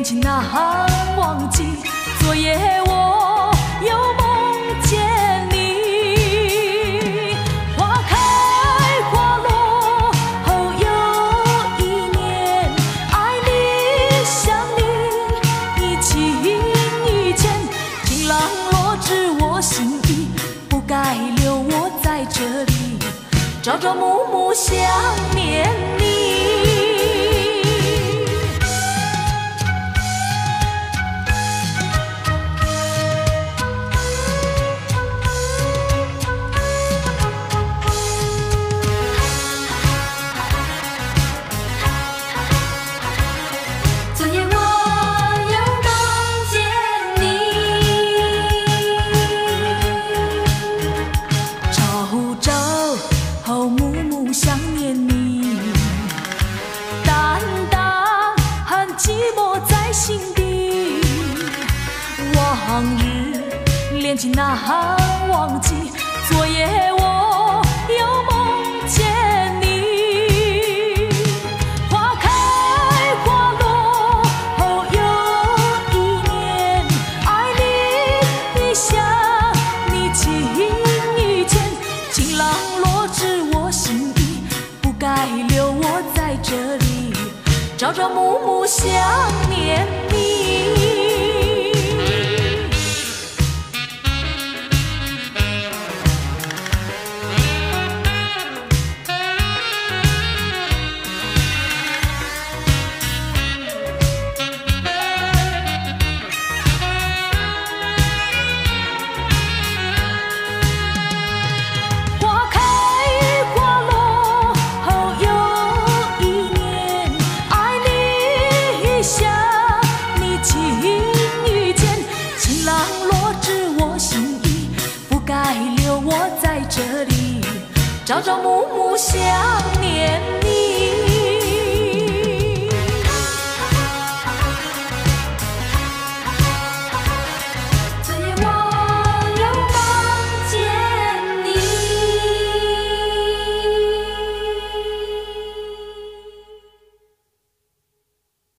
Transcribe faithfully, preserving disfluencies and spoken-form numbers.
恋情难忘记，昨夜我又梦见你。花开花落后又一年，爱你想你一情一见，情郎落知我心意，不该留我在这里，朝朝暮暮想念你。往日恋情难忘记，昨夜我又梦见你。花开花落后又一年，爱你一想你情一见，情郎落知我心意，不该留我在这里，朝朝暮暮想念你。朝朝暮暮想念。